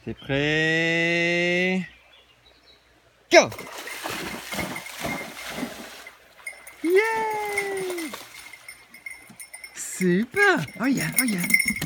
C'est prêt. Go! Yeah! Super! Oh yeah, oh yeah.